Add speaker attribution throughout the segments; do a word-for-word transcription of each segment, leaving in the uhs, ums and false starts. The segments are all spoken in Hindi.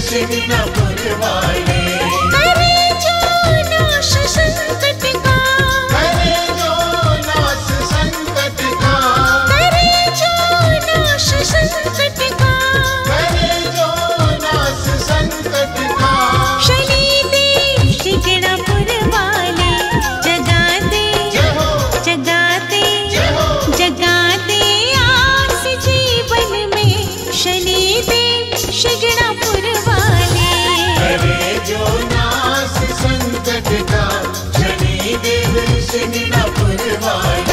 Speaker 1: शिंगणापुर वाले।
Speaker 2: करे जो नाश संकट का,
Speaker 1: करे जो नाश संकट का,
Speaker 2: करे जो नाश संकट का,
Speaker 1: करे जो नाश संकट का।
Speaker 2: शनि देव शिंगणापुर वाले जगा दे,
Speaker 1: जय हो,
Speaker 2: जगा दे,
Speaker 1: जय हो,
Speaker 2: जगा दे आस जीवन में। शनि देव शिंगणापुर वाले
Speaker 1: करे जो नाश संकट का, शनि देव शिंगणापुर वाले।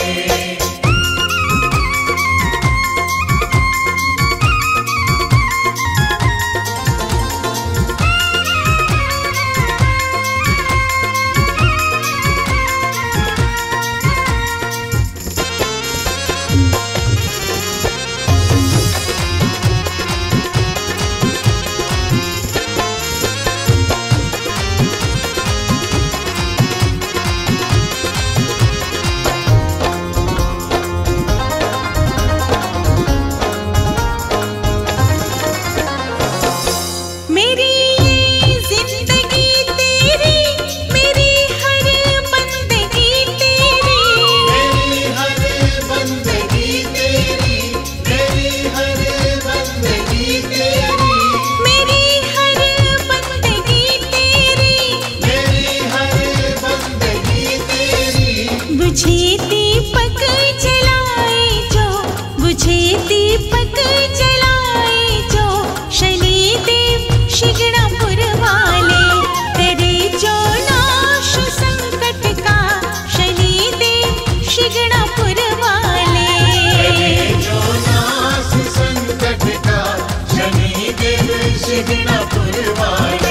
Speaker 2: मेरी ये जिंदगी तेरी, मेरी हर बंदगी तेरी,
Speaker 1: मेरी हर बंदगी तेरी, मेरी हर बंदगी तेरी,
Speaker 2: मेरी हर बंदगी तेरी।
Speaker 1: मेरी हर बंदगी तेरी।
Speaker 2: बुझे दीपक जलाए जो, बुझे दीपक जलाए जो। शनि देव शिंगणापुर वाले करे जो नाश संकट का। शनि देव शिंगणापुर वाले
Speaker 1: करे जो नाश संकट का, शनि देव शिंगणापुर वाले।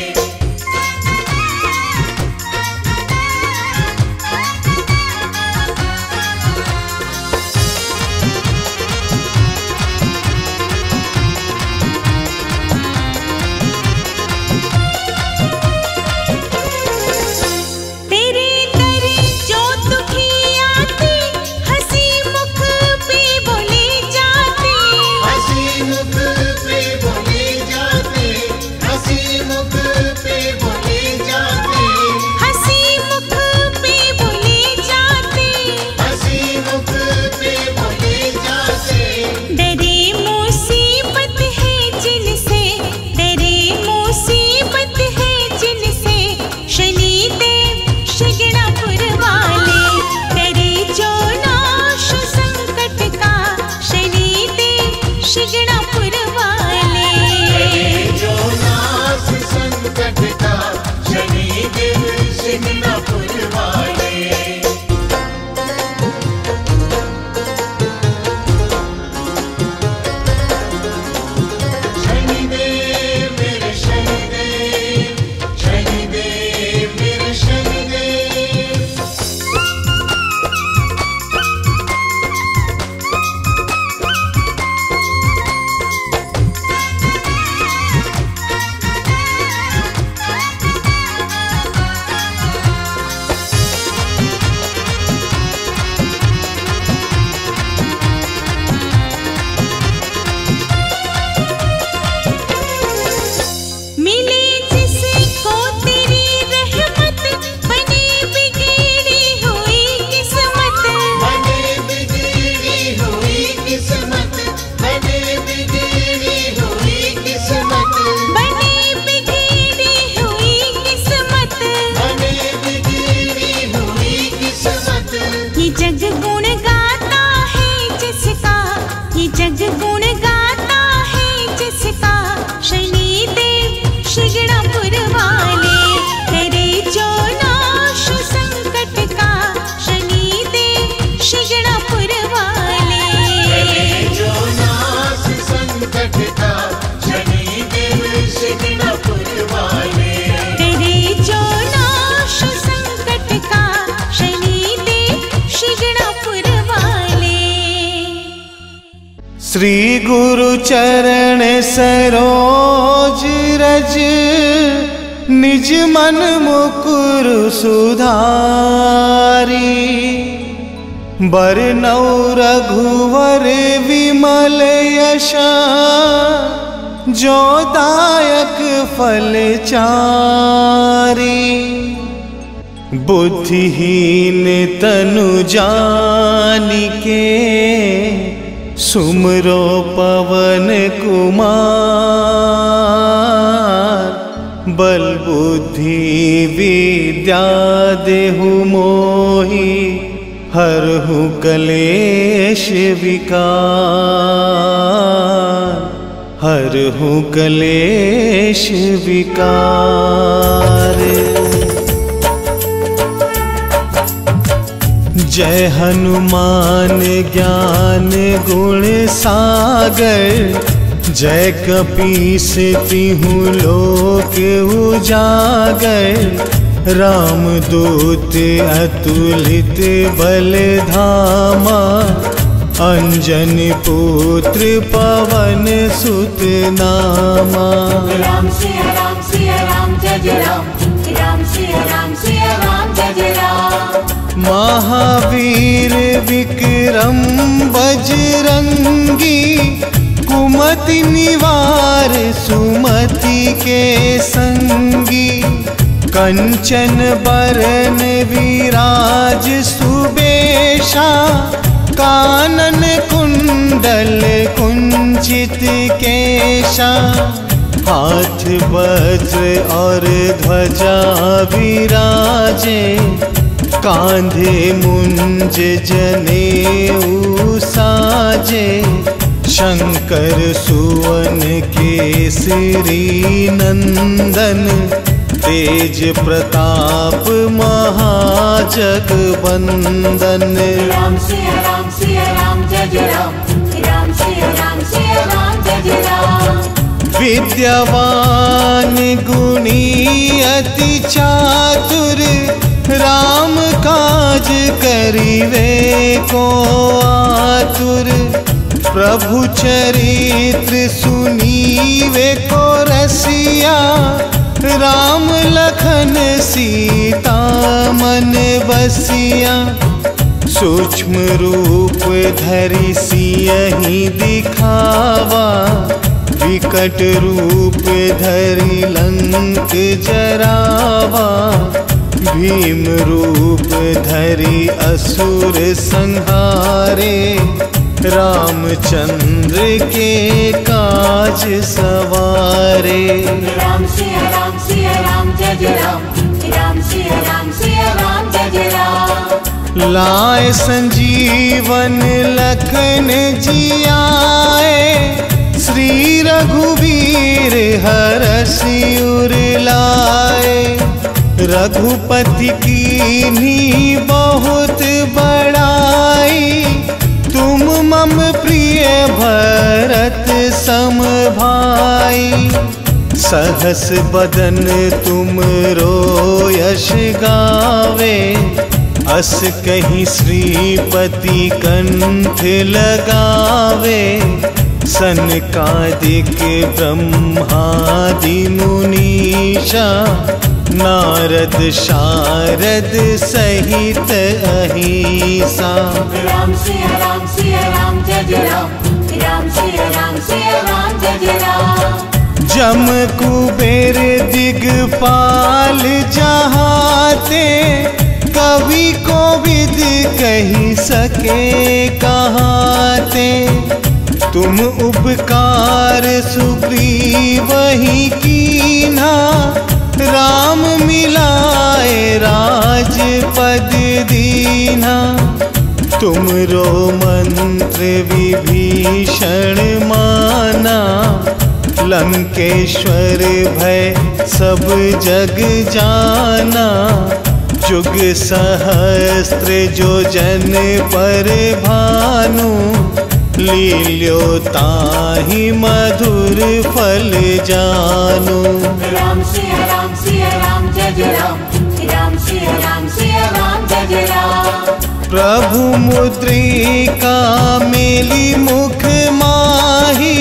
Speaker 2: तेरे दर जो दुखी आते, हंसी मुख पे बोले जाते,
Speaker 1: हंसी मुख पे बोले जाते, हंसी मुख पे बोले जाते,
Speaker 2: हंसी मुख पे बोले जाते।
Speaker 1: हंसी मुख पे बोले जाते।
Speaker 2: डरे मुसीबत है जिनसे, डरे मुसीबत है जिनसे। शनि देव शिंगणापुर वाले करे जो नाश संकट का। शनि देव शिंगणापुर वाले
Speaker 1: करे जो नाश संकट का, शनि देव शिंगणापुर वाले। शनिदेव मेरे शनिदेव, शनिदेव मेरे शनिदेव।
Speaker 2: मिले जिसको तेरी रहमत, बने बिगड़ी हुई किस्मत।
Speaker 1: बने बिगड़ी हुई किस्मत, बने बिगड़ी हुई किस्मत,
Speaker 2: बने बिगड़ी हुई किस्मत।
Speaker 1: बने बिगड़ी हुई किस्मत।
Speaker 2: ये जग गुण गाता है जिसका, ये जग गुण गाता है जिसका। शनि देव शिंगणापुर वाले करे जो नाश संकट का। शनि देव शिंगणापुर वाले
Speaker 1: करे जो नाश संकट का, शनि देव शिंगणापुर वाले।
Speaker 2: करे जो नाश संकट का। शनि देव शिंगणापुर वाले।
Speaker 3: श्री गुरु चरण सरोज रज, निज मन मुकुर सुधारी। बरनौ रघुवर विमल यशा, जो दायक फल चारी। बुद्धिहीन तनु जानिके सुमरो पवन कुमार। बल बुद्धि विद्या देहु मोहि हरहु कलेश विकार। हरहु कलेश विकार। जय हनुमान ज्ञान गुण सागर। जय कपीस तिहु लोक उजागर। रामदूत अतुलित बल धामा। अंजनी पुत्र पवन सुत नामा।
Speaker 4: राम सिया राम सिया राम जय जय राम। राम सिया राम सिया राम जय जय राम।
Speaker 3: महावीर विक्रम बजरंगी। कुमति निवार सुमति के संगी। कंचन बरन विराज सुबेशा। कानन कुंडल कुंचित केशा। हाथ वज्र और ध्वजा विराजे। कांधे मुंज जनेऊ साजे। शंकर सुवन केसरी नंदन। तेज प्रताप महाजगवंदन।
Speaker 4: राम सिया राम सिया राम जय जय राम। राम सिया राम सिया राम जय जय राम।
Speaker 3: विद्यावान गुणी अति चातुर। राम काज करिवे को आतुर। प्रभु चरित्र सुनीवे को रसिया। राम लखन सीता मन बसिया। सूक्ष्म रूप धरि सियहि दिखावा। विकट रूप धरि लंक जरावा। भीम रूप धरि असुर संहारे। रामचंद्र के काज सवारे।
Speaker 4: राम सिया राम सिया राम जय जय राम। राम सिया राम सिया राम जय जय राम।
Speaker 3: लाए संजीवन लखन जियाए। श्री रघुवीर हरषि उर लाए। रघुपति कीन्ही बहुत बड़ाई। तुम मम प्रिय भरत सम भाई। सहस बदन तुम रोयश गावे। अस कहीं श्रीपति कंठ लगावे। सनकादिक ब्रह्मादि मुनीषा। नारद शारद सहित अहिसा।
Speaker 4: राम सिया राम सिया राम जय जय राम। राम सिया राम सिया राम जय जय राम।
Speaker 3: जम कुबेर दिगपाल जहाते। कवि कोविद कही सके कहाते। तुम उपकार सुग्रीव ही कीन्हा। राम मिलाए राजपद दीन्हा। तुमरो मंत्र विभीषण माना। लंकेश्वर भय सब जग जाना। जुग सहस्त्र जो जन पर भानु। लील्यो ताहि मधुर फल जानु।
Speaker 4: राम सिया राम सिया राम जय जय राम। राम सिया राम सिया राम जय जय राम।
Speaker 3: प्रभु मुद्रिका मेली मुख माही।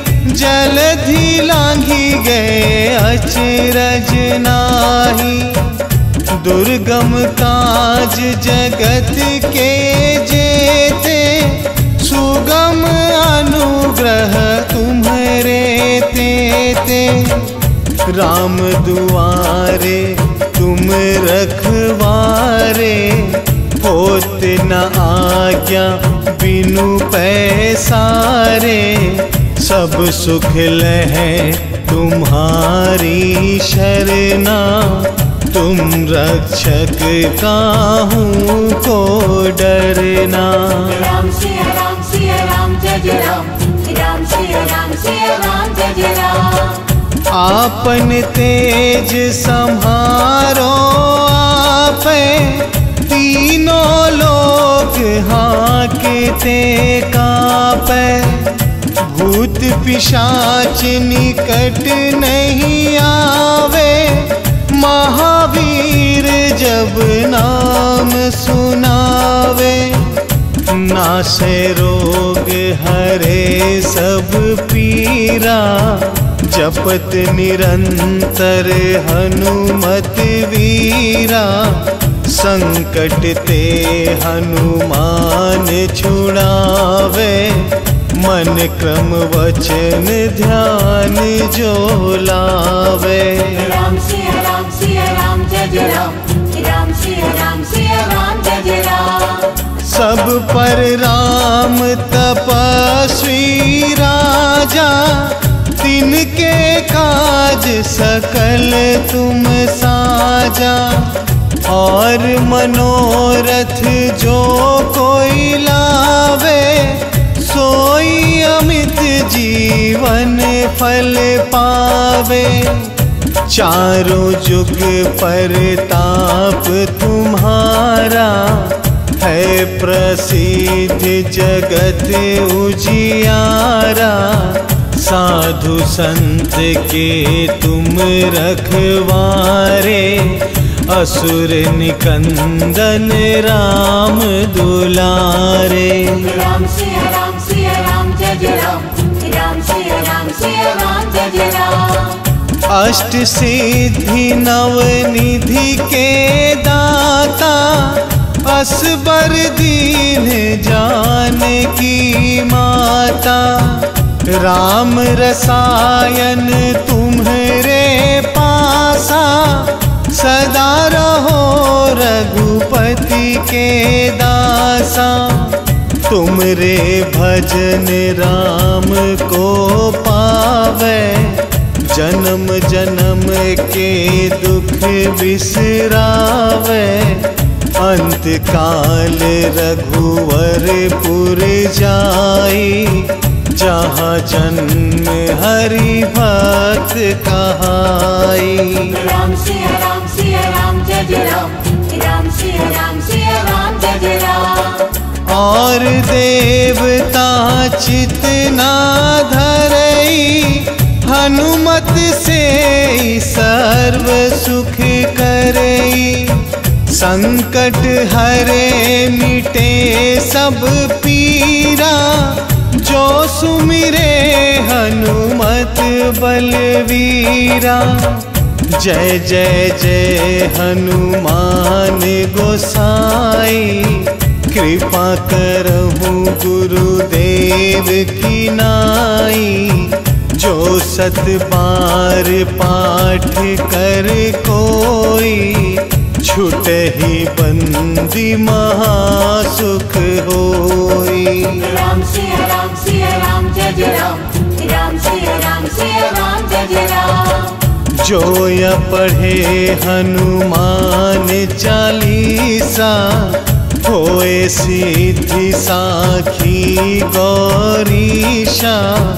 Speaker 3: जलधि लांघी गए अचरज नाही। दुर्गम काज जगत के जेते। सुगम अनुग्रह तुम्हरे ते। राम दुआरे तुम रखवारे, होत न आज्ञा बिनु पैसारे। सब सुख लहे तुम्हारी शरणा, तुम रक्षक काहू को डरना।
Speaker 4: राम सिया राम सिया राम जय जय राम, राम सिया राम सिया राम जय जय राम।
Speaker 3: आपन तेज संहारो आपे, तीनों लोग हांकते कापे। भूत पिशाच निकट नहीं आवे, महावीर जब नाम सुनावे। नासे रोग हरे सब पीरा, जपत निरंतर हनुमत वीरा। संकट ते हनुमान छुड़ावे, मन क्रम वचन ध्यान जो लावे।
Speaker 4: राम सिया राम सिया राम जय जय राम, राम सिया राम सिया राम जय जय राम।
Speaker 3: सब पर राम तपस्वी राजा, तिनके काज सकल तुम साजा। और मनोरथ जो कोई लावे, सोई अमित जीवन फल पावे। चारों जुग परताप तुम्हारा, है प्रसिद्ध जगत उजियारा। साधु संत के तुम रखवारे, असुर निकंदन राम दुलारे।
Speaker 4: राम सिया राम सिया राम जय जय राम, राम सिया राम सिया राम जय जय राम।
Speaker 3: अष्ट सिद्धि नव निधि के दाता, असबर दीन जानकी माता। राम रसायन तुम्हारे पासा, सदा रहो रघुपति के दासा। तुमरे भजन राम को पावे, जन्म जन्म के दुख बिसरावे। अंत काल रघुवरपुर जाई, जहाँ जन्म हरि भक्त कहाई।
Speaker 4: राम सिया राम सिया राम जय जय राम, राम सिया राम सिया राम जय जय राम।
Speaker 3: और देवता चितना धरई, हनुमत से सर्व सुख करई। संकट हरे मिटे सब पीरा, जो सुमिरे हनुमत बलवीरा। जय जय जय हनुमान गोसाई, कृपा करहु गुरुदेव की नाई। जो सत बार पाठ कर कोई, छुटहि बंदी महासुख होई।
Speaker 4: राम सिया राम सिया राम जय जय राम, राम सिया राम सिया राम जय जय राम।
Speaker 3: जो य पढ़े हनुमान चालीसा, होए सिद्धि साखी गौरीशा।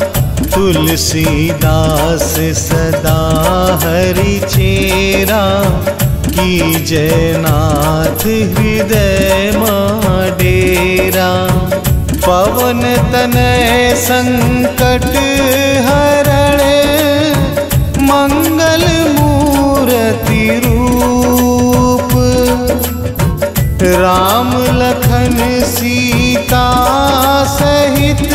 Speaker 3: तुलसीदास सदा हरि चेरा, की जयनाथ हृदय मां डेरा। पवन तनय संकट हरण, मंगल मूर्ति रूप। राम लखन सीता सहित,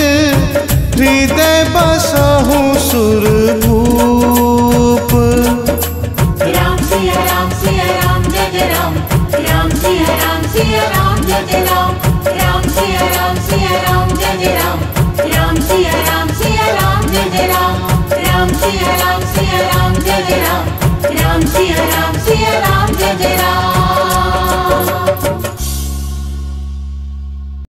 Speaker 3: हृदय बसहु सुरभूप।
Speaker 4: राम सिया राम सिया राम जय जय राम, राम सिया राम सिया राम जय जय राम। राम सिया राम सिया राम जय जय राम, राम सिया राम सिया राम जय जय राम। राम सिया राम